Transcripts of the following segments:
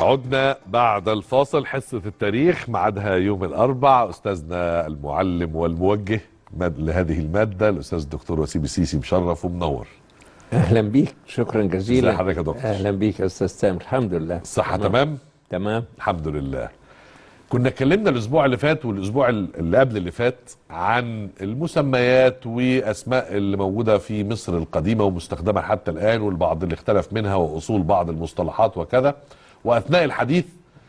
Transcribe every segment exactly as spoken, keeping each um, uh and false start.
عدنا بعد الفاصل. حصة التاريخ ميعادها يوم الأربع. أستاذنا المعلم والموجه لهذه المادة الأستاذ الدكتور وسيم السيسي مشرف ومنور. أهلا بيك، شكرا جزيلا. ازي حضرتك يا دكتور؟ أهلا بيك يا أستاذ سامر. الحمد لله. الصحة تمام؟ تمام الحمد لله. كنا اتكلمنا الأسبوع اللي فات والأسبوع اللي قبل اللي فات عن المسميات وأسماء اللي موجودة في مصر القديمة ومستخدمة حتى الآن، والبعض اللي اختلف منها وأصول بعض المصطلحات وكذا. وأثناء الحديث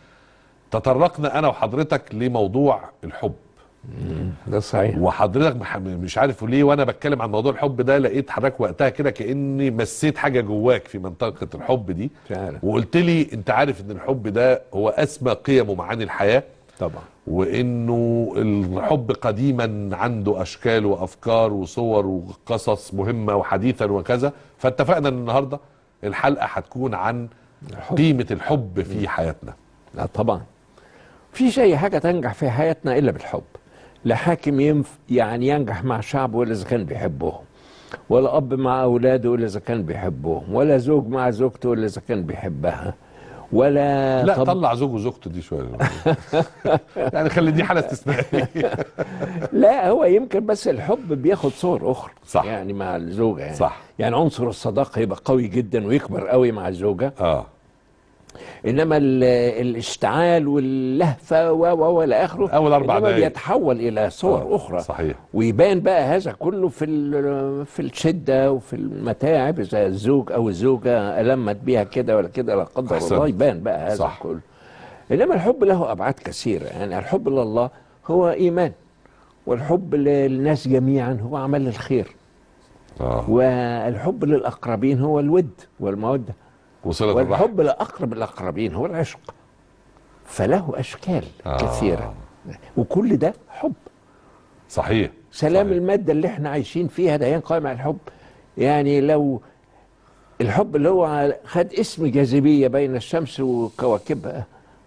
تطرقنا أنا وحضرتك لموضوع الحب. ده صحيح. وحضرتك مش عارف ليه وانا بتكلم عن موضوع الحب ده لقيت حضرتك وقتها كده كأني مسيت حاجة جواك في منطقة الحب دي، وقلت لي انت عارف ان الحب ده هو اسمى قيم ومعاني الحياة طبعا، وانه الحب قديما عنده اشكال وافكار وصور وقصص مهمة وحديثا وكذا. فاتفقنا ان النهاردة الحلقة هتكون عن الحب. قيمة الحب في حياتنا. لا طبعا مفيش اي حاجة تنجح في حياتنا الا بالحب. لا حاكم ينف يعني ينجح مع شعبه الا اذا كان بيحبهم، ولا اب مع اولاده الا اذا كان بيحبهم، ولا زوج مع زوجته الا اذا كان بيحبها، ولا لا طب... طلع زوج وزوجته دي شويه يعني خلي دي حاله استثنائيه. لا هو يمكن بس الحب بياخد صور اخرى صح. يعني مع الزوجه يعني صح. يعني عنصر الصداقه يبقى قوي جدا ويكبر قوي مع الزوجه، اه انما الاشتعال واللهفه و والى اخره اول اربع دقايق بيتحول الى صور آه. اخرى. صحيح. ويبان بقى هذا كله في في الشده وفي المتاعب اذا الزوج او الزوجه المت بيها كده ولا كده لا قدر الله، يبان بقى هذا صح. كله. انما الحب له ابعاد كثيره. يعني الحب لله هو ايمان، والحب للناس جميعا هو عمل الخير. آه. والحب للاقربين هو الود والموده، والحب لأقرب الأقربين هو العشق. فله أشكال آه. كثيرة، وكل ده حب. صحيح. سلام صحيح. المادة اللي احنا عايشين فيها ده ينقام على الحب. يعني لو الحب اللي هو خد اسم جاذبية بين الشمس وكواكبها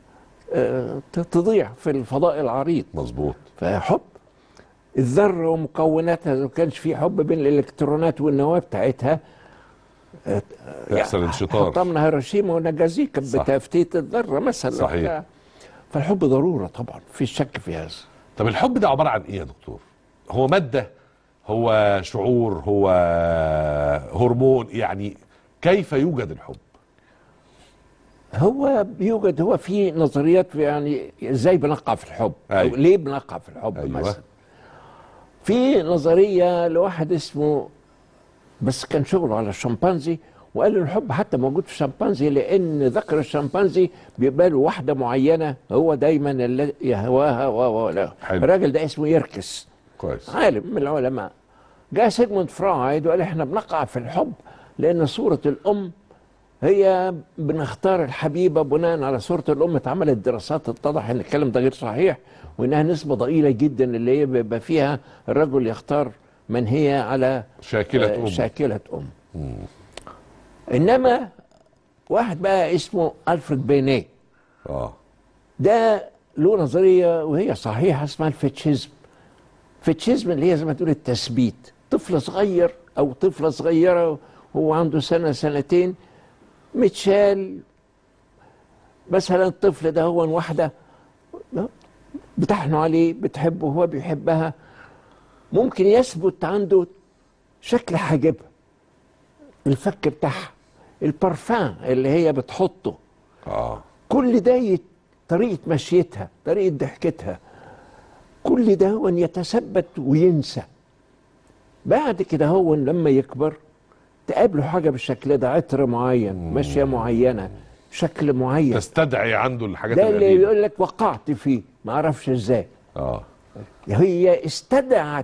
اه تضيع في الفضاء العريض. مظبوط. فحب الذرة ومكوناتها، لو كانش في حب بين الإلكترونات والنواة بتاعتها يحصل انشطار. حطمنا هيروشيما وناجازاكي بتفتيت الذره مثلا. صحيح. فالحب ضروره طبعا، في شك في هذا. طب الحب ده عباره عن ايه يا دكتور؟ هو ماده؟ هو شعور؟ هو هرمون؟ يعني كيف يوجد الحب؟ هو بيوجد، هو في نظريات يعني ازاي بنقع في الحب. أيوة. ليه بنقع في الحب. أيوة. مثلا في نظريه لواحد اسمه، بس كان شغله على الشمبانزي، وقال له الحب حتى موجود في الشمبانزي لان ذكر الشمبانزي بيبقى له واحده معينه هو دايما اللي يهواها. و الراجل ده اسمه يركس، كويس، عالم من العلماء. جاء سيجموند فرايد وقال احنا بنقع في الحب لان صوره الام هي بنختار الحبيبه بناء على صوره الام. اتعملت دراسات اتضح ان الكلام ده غير صحيح، وانها نسبه ضئيله جدا اللي هي بيبقى فيها الرجل يختار من هي على شاكلة أم. شاكلة أم. مم. إنما واحد بقى اسمه ألفريد بينيه، آه. ده له نظرية وهي صحيحة اسمها الفيتشيزم. الفيتشيزم اللي هي زي ما تقول التثبيت. طفل صغير أو طفلة صغيرة هو عنده سنة سنتين متشال مثلا، الطفل ده هو واحدة بتحنوا عليه بتحبه وهو بيحبها، ممكن يثبت عنده شكل حاجبها، الفك بتاعها، البارفان اللي هي بتحطه. اه كل ده يت... طريقه مشيتها، طريقه ضحكتها، كل ده هو يتثبت وينسى. بعد كده هو لما يكبر تقابله حاجه بالشكل ده، عطر معين، مم. ماشيه معينه، شكل معين، تستدعي عنده الحاجات ده اللي يقول لك وقعت فيه ما اعرفش ازاي. اه هي استدعت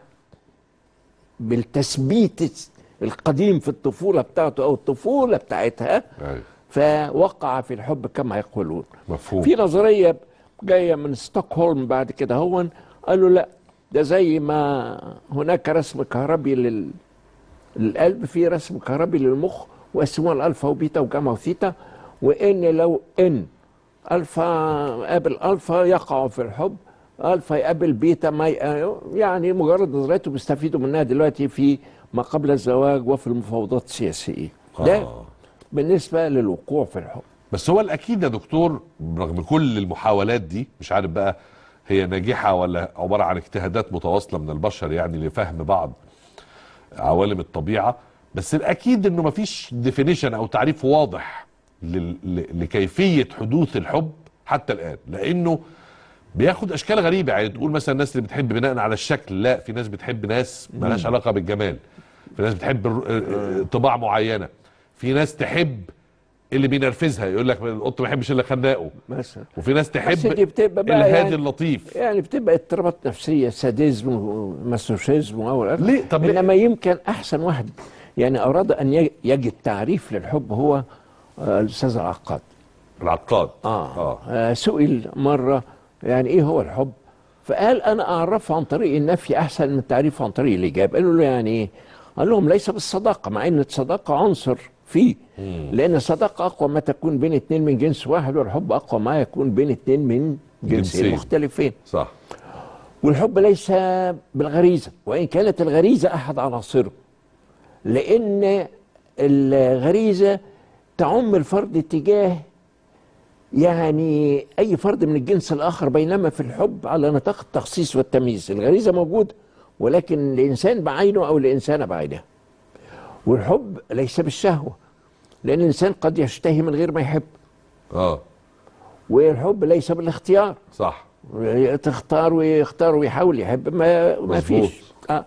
بالتثبيت القديم في الطفولة بتاعته أو الطفولة بتاعتها. أي. فوقع في الحب كما يقولون. مفهوم. في نظرية جاية من ستوكهولم بعد كده هون قالوا لا، ده زي ما هناك رسم كهربي لل... للقلب، في رسم كهربي للمخ وقسموها الألفا وبيتا وجاما وثيتا، وإن لو إن ألفا قابل ألفا يقعوا في الحب، ألفا يقابل بيتا ما ي... يعني مجرد نظريته بيستفيدوا منها دلوقتي في ما قبل الزواج وفي المفاوضات السياسية. ده آه. بالنسبة للوقوع في الحب. بس هو الاكيد يا دكتور رغم كل المحاولات دي، مش عارف بقى هي ناجحه ولا عباره عن اجتهادات متواصله من البشر يعني لفهم بعض عوالم الطبيعه، بس الاكيد انه مفيش ديفينيشن او تعريف واضح لل- ل- لكيفيه حدوث الحب حتى الان، لانه بياخد اشكال غريبه. يعني تقول مثلا الناس اللي بتحب بناء على الشكل، لا، في ناس بتحب ناس مالهاش علاقه بالجمال، في ناس بتحب الر- طباع معينه، في ناس تحب اللي بينرفزها، يقول لك القط ما يحبش الا خناقه، مثلا. وفي ناس بس تحب دي بتبقى بقى الهادي يعني اللطيف. يعني بتبقى اضطرابات نفسيه، ساديزم وماسوشيزم او الآخر. ليه؟ طب ليه؟ انما يمكن احسن واحد يعني اراد ان ي- يجد تعريف للحب هو آه، الاستاذ العقاد. العقاد. آه. اه آه سئل مره يعني ايه هو الحب، فقال انا اعرفه عن طريق النفي احسن من تعريفه عن طريق الاجابه. قالوا له يعني ايه؟ قال لهم ليس بالصداقه، مع ان الصداقه عنصر فيه، لان الصداقه اقوى ما تكون بين اتنين من جنس واحد، والحب اقوى ما يكون بين اتنين من جنسين جنسين. مختلفين. صح. والحب ليس بالغريزه، وان كانت الغريزه احد عناصره، لان الغريزه تعم الفرد تجاه يعني اي فرد من الجنس الاخر، بينما في الحب على نطاق التخصيص والتمييز. الغريزه موجوده ولكن الانسان بعينه او الانسانه بعينها. والحب ليس بالشهوه، لان الانسان قد يشتهي من غير ما يحب. اه والحب ليس بالاختيار، صح. تختار ويختار ويحاول يحب، ما ما مظبوط. فيش. آه.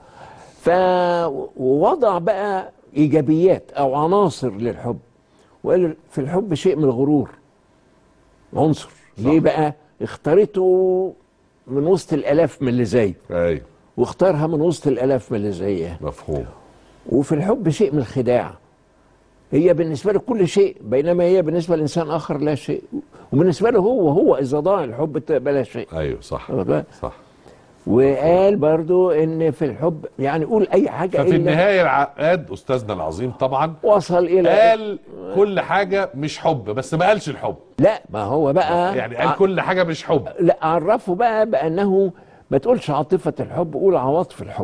فوضع بقى ايجابيات او عناصر للحب، وقال في الحب شيء من الغرور، عنصر. صح. ليه بقى؟ اختارته من وسط الالاف من اللي زيه، ايوه واختارها من وسط الالاف من اللي زيها. مفهوم. وفي الحب شيء من الخداع، هي بالنسبه له كل شيء، بينما هي بالنسبه لانسان اخر لا شيء، وبالنسبه له هو هو اذا ضاع الحب تبقى لا شيء. ايوه صح واخد بالك؟ صح. وقال برضو ان في الحب يعني قول اي حاجه ففي الا النهايه العقاد استاذنا العظيم طبعا وصل الى قال كل حاجه مش حب، بس ما قالش الحب. لا، ما هو بقى يعني قال كل حاجه مش حب. لا، عرفه بقى بانه ما تقولش عاطفه الحب، قول عواطف الحب.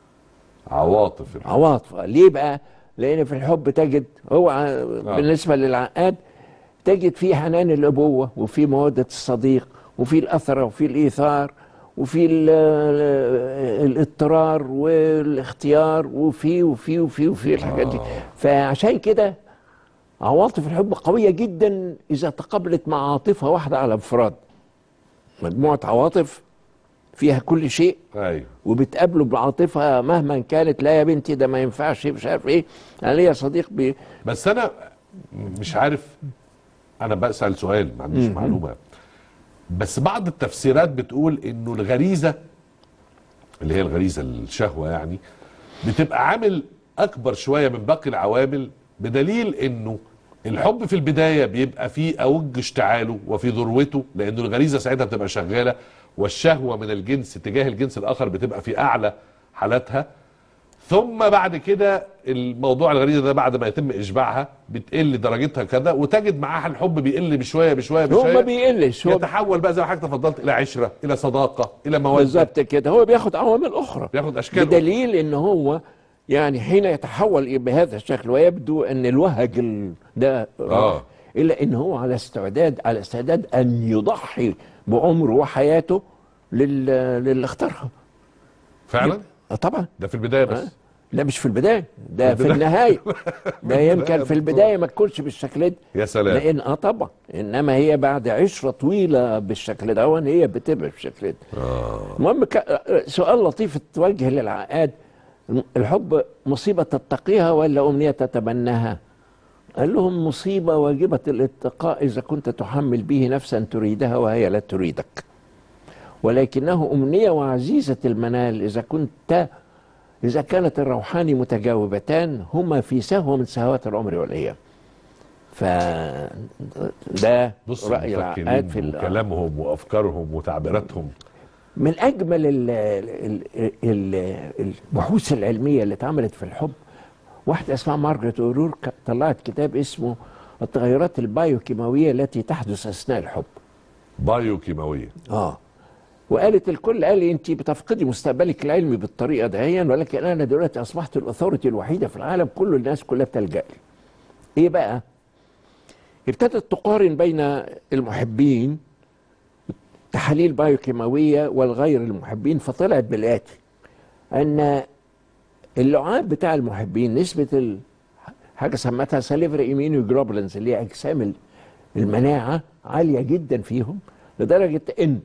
عواطف الحب. عواطف. ليه بقى؟ لان في الحب تجد هو ع- بالنسبه للعقاد تجد فيه حنان الابوه، وفي موده الصديق، وفي الاثره، وفي الايثار، وفي ال- ال- الاضطرار والاختيار، وفي وفي وفي وفي الحاجات دي. فعشان كده عواطف الحب قويه جدا اذا تقابلت مع عاطفه واحده على انفراد. مجموعه عواطف فيها كل شيء ايوه وبتقابله بعاطفه مهما كانت، لا يا بنتي ده ما ينفعش، مش عارف ايه. انا ليا صديق بي بس انا مش عارف، انا بسأل سؤال ما عنديش معلومه، بس بعض التفسيرات بتقول انه الغريزه اللي هي الغريزه الشهوه يعني بتبقى عامل اكبر شويه من باقي العوامل، بدليل انه الحب في البدايه بيبقى فيه اوج اشتعاله وفي ذروته، لانه الغريزه ساعتها بتبقى شغاله، والشهوه من الجنس تجاه الجنس الاخر بتبقى في اعلى حالاتها. ثم بعد كده الموضوع الغريزه ده بعد ما يتم اشباعها بتقل درجتها كده، وتجد معاها الحب بيقل بشويه بشويه هو ما بشويه، بيقلش، هو يتحول بقى زي ما حضرتك تفضلت الى عشره، الى صداقه، الى موده. بالظبط كده، هو بياخد عوامل اخرى، بياخد اشكال بدليل ان هو يعني حين يتحول بهذا الشكل ويبدو ان الوهج ال- ده راح، آه. الا ان هو على استعداد على استعداد ان يضحي بعمره وحياته لل للي اختارها. فعلا. آه طبعا. ده في البدايه بس. آه. لا مش في البدايه، ده في في البداية. النهايه. ده البداية يمكن في البدايه ما تكونش بالشكل ده، يا سلام. لان اه طبعا، انما هي بعد عشره طويله بالشكل ده وان هي بتبقى بالشكل ده. المهم ك... سؤال لطيف توجه للعقاد: الحب مصيبه تتقيها ولا امنيه تتبناها؟ قال لهم مصيبه واجبه الاتقاء اذا كنت تحمل به نفسا تريدها وهي لا تريدك، ولكنه امنيه وعزيزه المنال اذا كنت إذا كانت الروحان متجاوبتان هما في سهوة من سهوات العمر والأيام. فده بص رأي العقاد في ال- كلامهم وافكارهم وتعبيراتهم. من أجمل ال ال ال البحوث العلمية اللي اتعملت في الحب، واحدة اسمها مارغريت أورورك طلعت كتاب اسمه التغيرات البايوكيماوية التي تحدث أثناء الحب. بايوكيماويه. اه وقالت الكل قال لي انت بتفقدي مستقبلك العلمي بالطريقه دهيا، ولكن انا دلوقتي اصبحت الاثورتي الوحيده في العالم كله، الناس كلها بتلجا لي. ايه بقى؟ ابتدت تقارن بين المحبين تحاليل بايوكيماوية والغير المحبين، فطلعت بالآتي: أن اللعاب بتاع المحبين نسبة ال... حاجة سمتها سليفري ايميونوجلوبولينز اللي هي أجسام المناعة عالية جدا فيهم، لدرجة أن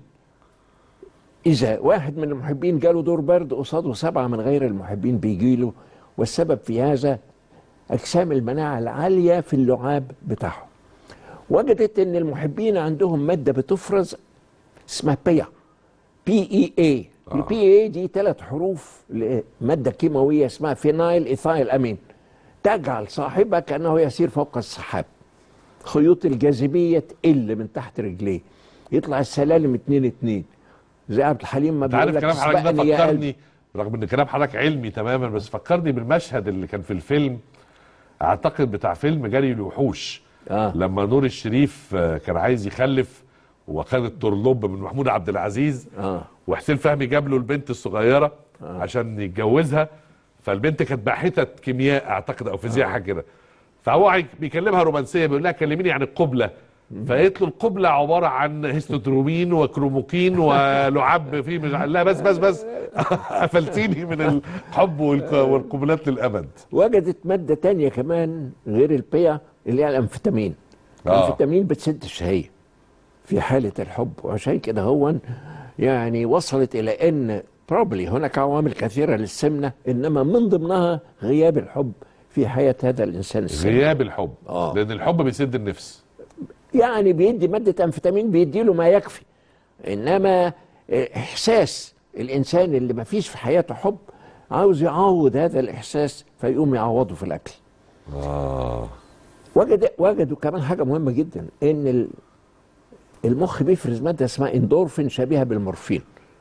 إذا واحد من المحبين جاله دور برد قصاده سبعة من غير المحبين بيجيله، والسبب في هذا أجسام المناعة العالية في اللعاب بتاعهم. وجدت أن المحبين عندهم مادة بتفرز اسمها بيا بي اي اي. البي اي دي ثلاث حروف لمادة كيماوية اسمها فينايل ايثايل امين، تجعل صاحبها كأنه يسير فوق السحاب. خيوط الجاذبية تقل من تحت رجليه، يطلع السلالم اتنين اتنين زي عبد الحليم ما بيقول لك كلام حضرتك ده سبقني يا قلبي. فكرني، رغم ان كلام حضرتك علمي تماما، بس فكرني بالمشهد اللي كان في الفيلم، اعتقد بتاع فيلم جري الوحوش، آه. لما نور الشريف كان عايز يخلف وخد الطرلب من محمود عبد العزيز، آه. وحسين فهمي جاب له البنت الصغيره آه. عشان يتجوزها، فالبنت كانت باحثه كيمياء اعتقد او فيزياء حاجه كده، فهو بيكلمها رومانسيه بيقول لها كلميني عن القبله، فقالت له القبله عباره عن هيستودرومين وكروموكين ولعاب فيه مش... لا بس بس بس قفلتيني من الحب والقبلات للابد. وجدت ماده تانية كمان غير البيا اللي هي الامفيتامين. آه. الامفيتامين بتسد الشهيه في حاله الحب، وعشان كده هو يعني وصلت الى ان بروبلي هناك عوامل كثيره للسمنه، انما من ضمنها غياب الحب في حياه هذا الانسان السمين. غياب الحب. آه. لان الحب بيسد النفس، يعني بيدي ماده امفيتامين بيدي له ما يكفي، انما احساس الانسان اللي ما فيش في حياته حب عاوز يعوض هذا الاحساس، فيقوم يعوضه في الاكل. اه وجد وجدوا كمان حاجه مهمه جدا، ان المخ بيفرز ماده اسمها اندورفين شبيهه بالمورفين،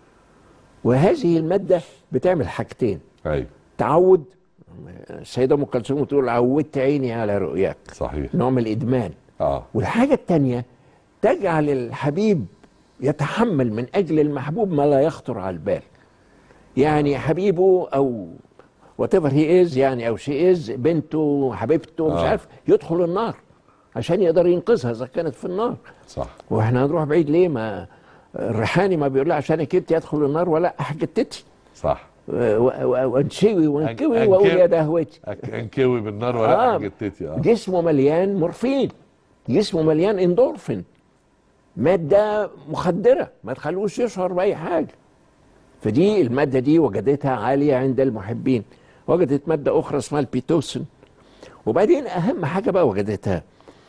وهذه الماده بتعمل حاجتين: ايوه تعود، السيده ام كلثوم تقول عودت عيني على رؤياك، صحيح، نوع من الادمان. اه والحاجه الثانيه تجعل الحبيب يتحمل من اجل المحبوب ما لا يخطر على البال. يعني حبيبه او وات ايفر هي از، يعني او شي از، بنته حبيبته مش آه. عارف، يدخل النار عشان يقدر ينقذها اذا كانت في النار. صح. واحنا هنروح بعيد ليه؟ ما الريحاني ما بيقول لها عشان كنت يدخل النار ولا حجتتي. صح. وانشوي وانكوي أن- واقول أنكو- يا دهوتي. انكوي بالنار ولا آه. حجتتي. اه جسمه مليان مورفين، جسمه مليان اندورفين، ماده مخدره ما تخلوش يشعر باي حاجه. فدي الماده دي وجدتها عاليه عند المحبين. وجدت ماده اخرى اسمها البيتوسين. وبعدين اهم حاجه بقى وجدتها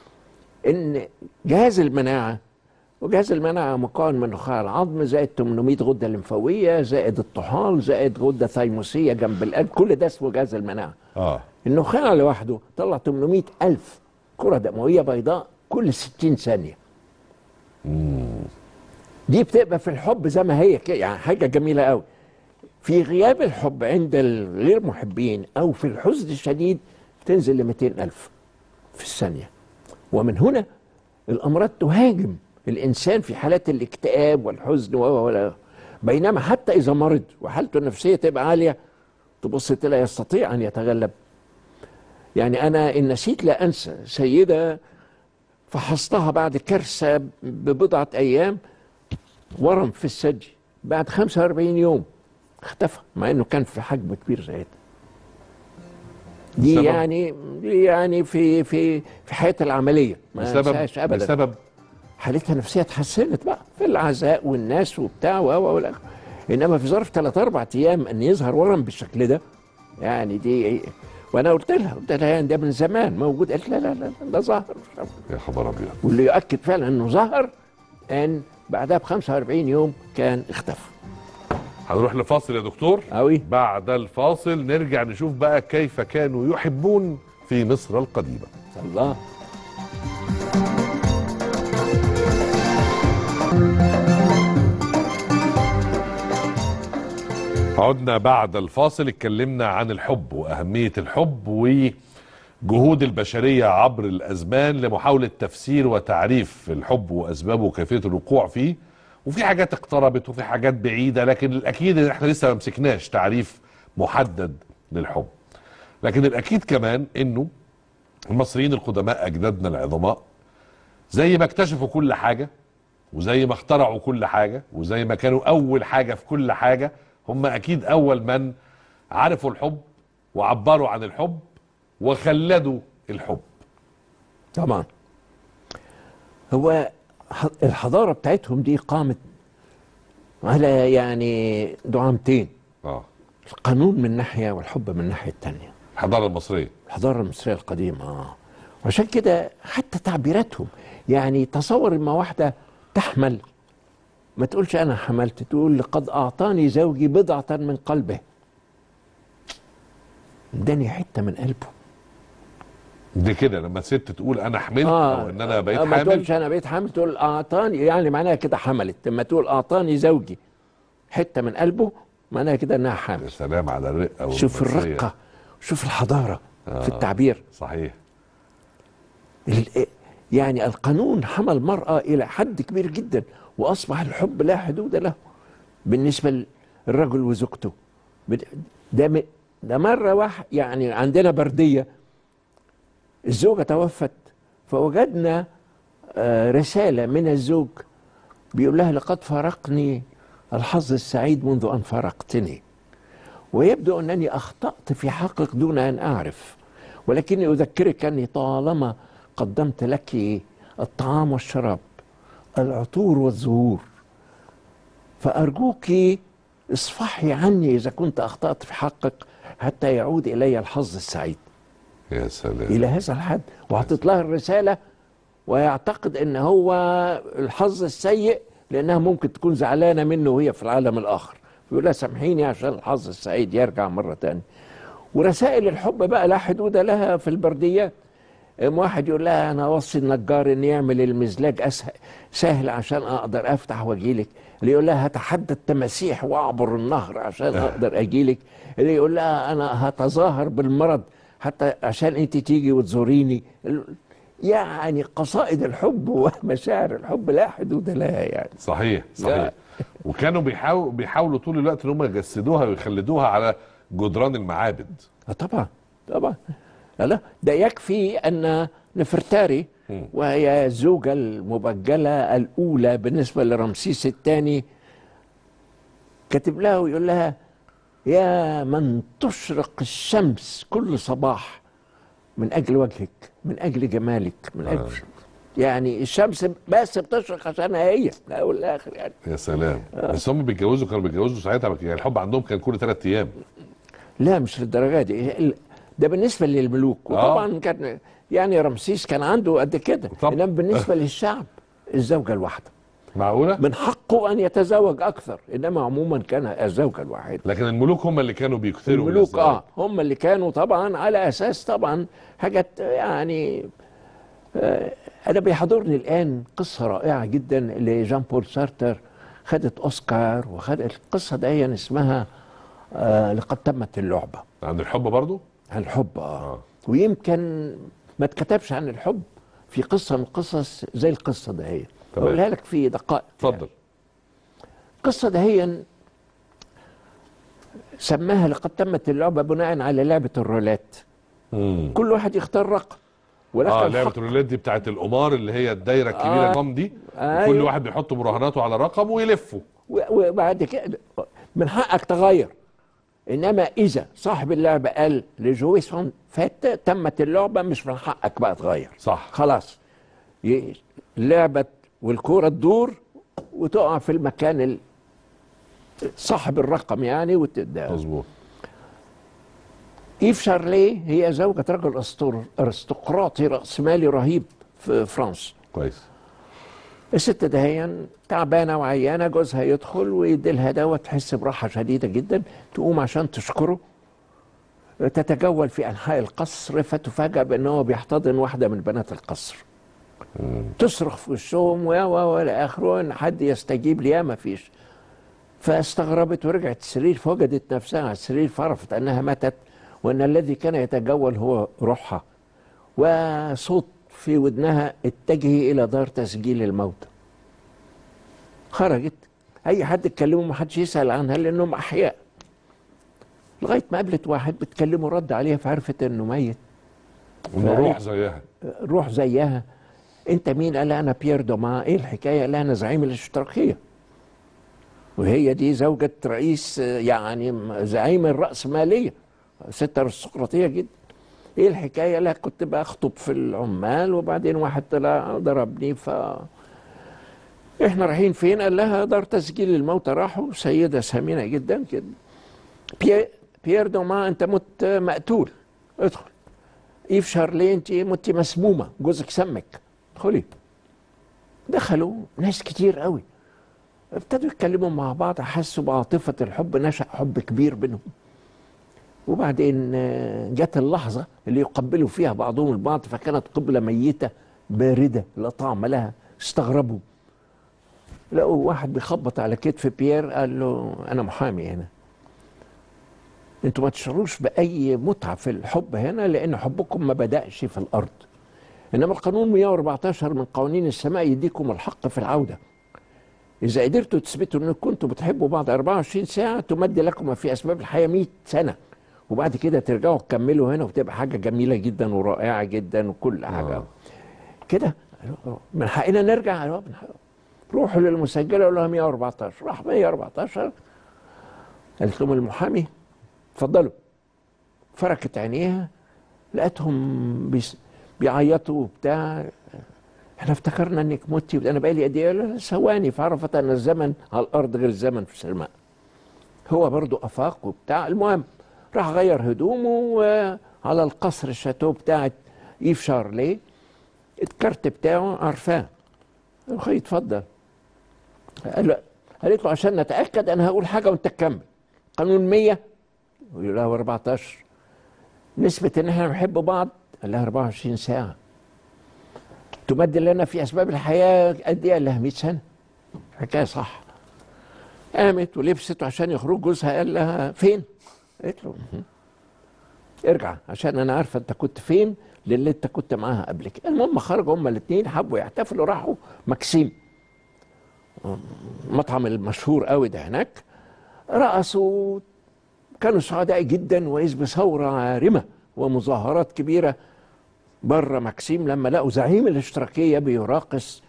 ان جهاز المناعه، وجهاز المناعه مكون من نخاع العظم زائد ثمانمائة غده لمفاويه زائد الطحال زائد غده ثيموسيه جنب القلب، كل ده اسمه جهاز المناعه. اه النخاع لوحده طلع ثمانمائة ألف كره دمويه بيضاء كل ستين ثانيه. دي بتبقى في الحب زي ما هي كده، يعني حاجه جميله قوي. في غياب الحب عند الغير محبين او في الحزن الشديد تنزل ل مئتين ألف في الثانيه. ومن هنا الامراض تهاجم الانسان في حالات الاكتئاب والحزن و بينما حتى اذا مرض وحالته النفسيه تبقى عاليه تبص لا يستطيع ان يتغلب. يعني انا ان نسيت لا انسى سيده فحصتها بعد كارثه ببضعه ايام، ورم في الثدي، بعد خمسة وأربعين يوم اختفى، مع انه كان في حجم كبير زي ده. دي بسبب- يعني دي يعني في في في حياه العمليه ما بسبب انساهاش ابدا. بسبب حالتها النفسيه اتحسنت بقى في العزاء والناس وبتاع و و انما في ظرف ثلاث اربع ايام ان يظهر ورم بالشكل ده، يعني دي. وانا قلت لها قلت لها يعني ده من زمان موجود، قالت لا لا لا ده ظهر. يا خبر ابيض. واللي يؤكد فعلا انه ظهر ان بعدها ب خمسة وأربعين يوم كان اختفى. هنروح لفاصل يا دكتور. أوي. بعد الفاصل نرجع نشوف بقى كيف كانوا يحبون في مصر القديمة. الله. عدنا بعد الفاصل، اتكلمنا عن الحب وأهمية الحب وجهود البشرية عبر الأزمان لمحاولة تفسير وتعريف الحب وأسبابه وكيفية الوقوع فيه، وفي حاجات اقتربت وفي حاجات بعيدة، لكن الأكيد إن احنا لسه ما مسكناش تعريف محدد للحب. لكن الأكيد كمان إنه المصريين القدماء أجدادنا العظماء زي ما اكتشفوا كل حاجه وزي ما اخترعوا كل حاجه وزي ما كانوا اول حاجه في كل حاجه، هم اكيد اول من عرفوا الحب وعبروا عن الحب وخلدوا الحب. طبعا هو الحضاره بتاعتهم دي قامت على يعني دعامتين، اه القانون من ناحيه والحب من الناحيه الثانيه. الحضاره المصريه، الحضاره المصريه القديمه اه وعشان كده حتى تعبيراتهم، يعني تصور اما واحده تحمل ما تقولش انا حملت، تقول لقد اعطاني زوجي بضعه من قلبه، اداني حته من قلبه. دي كده لما ست تقول انا حملت آه او ان انا بقيت ما حامل. تقولش انا بقيت حامل، تقول اعطاني، يعني معناها كده حملت. لما تقول اعطاني زوجي حته من قلبه معناها كده انها حامل. يا سلام على الرقه شوف والرومانسية. الرقه، شوف الحضاره آه. في التعبير. صحيح. ال- يعني القانون حمى المرأة إلى حد كبير جدا، وأصبح الحب لا حدود له بالنسبة للرجل وزوجته. بد- ده م- ده مرة واحد يعني عندنا بردية، الزوجة توفت فوجدنا آه، رسالة من الزوج بيقول لها لقد فارقني الحظ السعيد منذ أن فارقتني، ويبدو أنني أخطأت في حقك دون أن أعرف، ولكني أذكرك أني طالما قدمت لك الطعام والشراب، العطور والزهور، فأرجوك اصفحي عني إذا كنت أخطأت في حقك حتى يعود إلي الحظ السعيد. يا سلام. إلى هذا الحد، وحطت لها الرسالة ويعتقد أن هو الحظ السيء لأنها ممكن تكون زعلانة منه وهي في العالم الآخر، يقول لها سامحيني عشان الحظ السعيد يرجع مرة تانية. ورسائل الحب بقى لا حدود لها في البرديات. واحد يقول لها انا اوصي النجار ان يعمل المزلاج اسهل سهل عشان اقدر افتح واجيلك، اللي يقول لها هتحدى التماسيح واعبر النهر عشان اقدر اجيلك، اللي يقول لها انا هتظاهر بالمرض حتى عشان انت تيجي وتزوريني. يعني قصائد الحب ومشاعر الحب لا حدود لها يعني. صحيح صحيح. وكانوا بيحاولوا بيحاولوا طول الوقت ان هم يجسدوها ويخلدوها على جدران المعابد. آه طبعا طبعا. لا ده يكفي ان نفرتاري وهي الزوجة المبجلة الأولى بالنسبة لرمسيس الثاني كاتب لها ويقول لها يا من تشرق الشمس كل صباح من أجل وجهك، من أجل جمالك، من أجل آه. يعني الشمس بس بتشرق عشانها هي من الأول للآخر يعني. يا سلام. آه. بس هم بيتجوزوا كانوا بيتجوزوا ساعتها يعني الحب عندهم كان كل ثلاث أيام. لا مش للدرجة دي، ده بالنسبة للملوك. وطبعا آه. كان يعني رمسيس كان عنده قد كده، انما بالنسبة للشعب الزوجة الواحدة. معقولة؟ من حقه أن يتزوج أكثر، إنما عموما كان الزوجة الواحدة. لكن الملوك هم اللي كانوا بيكثروا الملوك آه هم اللي كانوا طبعا على أساس طبعا حاجات يعني آه أنا بيحضرني الآن قصة رائعة جدا لجان بول سارتر، خدت أوسكار، وخدت القصة دي اسمها آه لقد تمت اللعبة. عن الحب برضو؟ عن الحب آه. آه. ويمكن ما اتكتبش عن الحب في قصة من القصص زي القصة دهي. أقولها لك في دقائق. اتفضل. يعني. القصة دهي سماها لقد تمت اللعبة بناء على لعبة الرولات. مم. كل واحد يختار رقم. اه لعبة الرولات دي بتاعت القمار اللي هي الدايرة الكبيرة الرقم آه. دي آه. وكل واحد بيحط مراهناته على رقم ويلفه. وبعد كده من حقك تغير. انما اذا صاحب اللعبه قال لجويسون فات تمت اللعبه مش من حقك بقى تغير. صح. خلاص اللعبه والكوره تدور وتقع في المكان صاحب الرقم يعني وتبدا. مظبوط. ايف شارليه هي زوجة رجل ارستقراطي رأسمالي رهيب في فرنسا. كويس. الست دهيا تعبانه وعيانه، جوزها يدخل ويدي لها دواء تحس براحه شديده جدا، تقوم عشان تشكره تتجول في انحاء القصر فتفاجأ بانه بيحتضن واحده من بنات القصر. مم. تصرخ في وشهم و و الى اخره، ان حد يستجيب ليها ما فيش. فاستغربت ورجعت السرير فوجدت نفسها على السرير فعرفت انها ماتت، وان الذي كان يتجول هو روحها. وصوت في ودنها اتجهي الى دار تسجيل الموتى. خرجت، اي حد تكلمه ما حدش يسال عنها لانهم احياء، لغايه ما قابلت واحد بتكلمه رد عليها فعرفت انه ميت. انه روح زيها. روح زيها. انت مين؟ قال انا بيير دوما. ايه الحكايه؟ قال انا زعيم الاشتراكيه، وهي دي زوجة رئيس يعني زعيم الرأسمالية، ست ارستقراطية جدا. ايه الحكاية؟ لا كنت بخطب في العمال وبعدين واحد طلع ضربني، ف احنا رايحين فين؟ قال لها دار تسجيل الموتى. راحوا، سيدة سمينة جدا كده، بي... بيير دوما انت مت مقتول، ادخل. ايف شارلي انت مت مسمومة، جوزك سمك، ادخلي. دخلوا ناس كتير قوي، ابتدوا يتكلموا مع بعض، حسوا بعاطفة الحب، نشأ حب كبير بينهم. وبعدين جت اللحظة اللي يقبلوا فيها بعضهم البعض، فكانت قبلة ميتة باردة لا طعم لها. استغربوا، لقوا واحد بيخبط على كتف بيير، قال له أنا محامي هنا، انتوا ما تشعروش بأي متعة في الحب هنا، لأن حبكم ما بدأش في الأرض، إنما القانون مئة وأربعتاشر من قوانين السماء يديكم الحق في العودة. إذا قدرتوا تثبتوا إنكم كنتوا بتحبوا بعض أربعة وعشرين ساعة تمد لكم في أسباب الحياة مئة سنة، وبعد كده ترجعوا تكملوا هنا وتبقى حاجة جميلة جدا ورائعة جدا وكل حاجة آه. كده. من حقنا نرجع، من حقنا. روحوا للمسجلة قولوا لها مئة وأربعتاشر. راح مئة وأربعتاشر، قالت لهم المحامي اتفضلوا. فركت عينيها، لقيتهم بيس- بيعيطوا وبتاع. احنا افتكرنا انك متي، انا بقالي قد ايه؟ ثواني. فعرفت ان الزمن على الارض غير الزمن في السماء. هو برضو افاق وبتاع. المهم راح غير هدومه وعلى القصر الشاتو بتاعت ايف شارلي، الكارت بتاعه عارفاه. اخي اتفضل. قال له، قالت له عشان نتاكد انا هقول حاجه وانت تكمل. قانون مية ويقول لها أربعتاشر، نسبه ان احنا بنحب بعض. قال لها أربعة وعشرين ساعه. تمد لنا في اسباب الحياه قد ايه؟ قال لها مئة سنه. حكايه صح. قامت ولبست عشان يخرج. جوزها قال لها فين؟ قالت له ارجع عشان انا عارفه انت كنت فين، للي انت كنت معاها قبل كده. المهم خرجوا هما الاثنين، حبوا يحتفلوا، راحوا مكسيم، المطعم المشهور قوي ده هناك. رقصوا، كانوا سعداء جدا، واذ بثوره عارمه ومظاهرات كبيره بره مكسيم لما لقوا زعيم الاشتراكيه بيراقص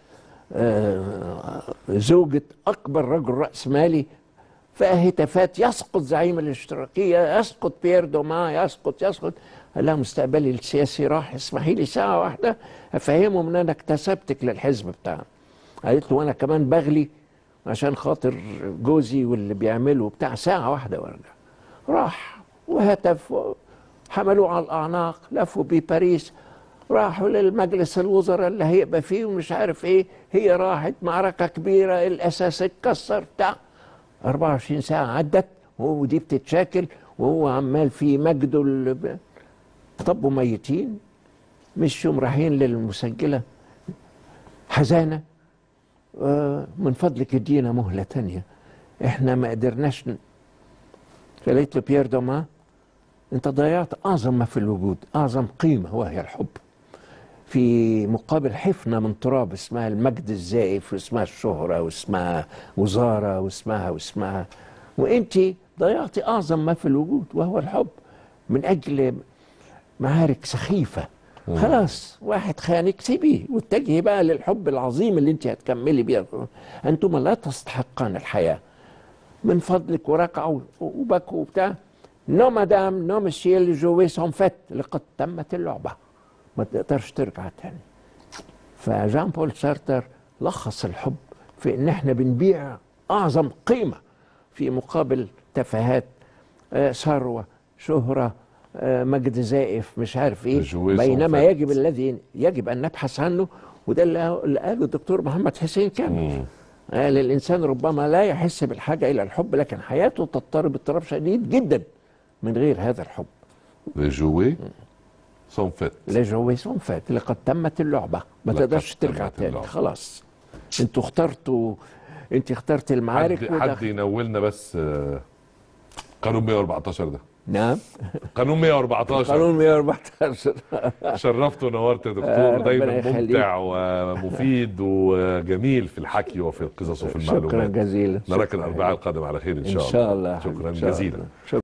آه، زوجة أكبر رجل رأس مالي. فهتافات يسقط زعيم الاشتراكية، يسقط بيير دوما، يسقط يسقط. قال لها مستقبلي السياسي راح، اسمحي لي ساعة واحدة أفهمهم إن أنا اكتسبتك للحزب بتاعنا. قالت له وأنا كمان بغلي عشان خاطر جوزي واللي بيعمله بتاع، ساعة واحدة وارجع. راح وهتف، حملوه على الأعناق، لفوا بيه باريس، راحوا للمجلس الوزراء اللي هيبقى فيه ومش عارف ايه. هي راحت معركة كبيرة، الأساس اتكسر بتاع. أربعة وعشرين ساعة عدت ودي بتتشاكل وهو عمال في مجده اللي طبوا ميتين. مشوا رايحين للمسجلة حزانة، آه من فضلك ادينا مهلة تانية، احنا ما قدرناش. فقالت له بيير دوما انت ضيعت اعظم ما في الوجود، اعظم قيمة وهي الحب، في مقابل حفنة من تراب اسمها المجد الزائف واسمها الشهرة واسمها وزارة واسمها واسمها وانت ضيعتي اعظم ما في الوجود وهو الحب من اجل معارك سخيفة. خلاص واحد خانك سيبيه واتجهي بقى للحب العظيم اللي انت هتكملي بيه. انتم لا تستحقان الحياة من فضلك. وركعوا وبكوا وبتاع. نو مدام نو مسيو اللي جوي سون فات، لقد تمت اللعبة، ما تقدرش ترجع تاني. فجان بول سارتر لخص الحب في ان احنا بنبيع اعظم قيمة في مقابل تفاهات، آه ثروة، شهرة، آه مجد زائف، مش عارف ايه. بينما يجب الذي يجب ان نبحث عنه، وده اللي قاله الدكتور محمد حسين كامل. قال الانسان ربما لا يحس بالحاجة الى الحب، لكن حياته تضطرب اضطراب شديد جدا من غير هذا الحب. لجوي سون فات، لجوي سون فات، لقد تمت اللعبة، ما تقدرش ترجع تاني. خلاص انتوا اخترتوا، انت اخترت المعارك. حد, حد ينولنا بس قانون مئة وأربعتاشر ده. نعم قانون مئة وأربعتاشر. قانون مئة وأربعتاشر. شرفت ونورت يا دكتور، دايما ممتع ومفيد وجميل في الحكي وفي القصص وفي المعلومات. شكرا جزيلا. نراك الاربعاء القادم على خير ان شاء الله. ان شاء الله. شكرا جزيلا.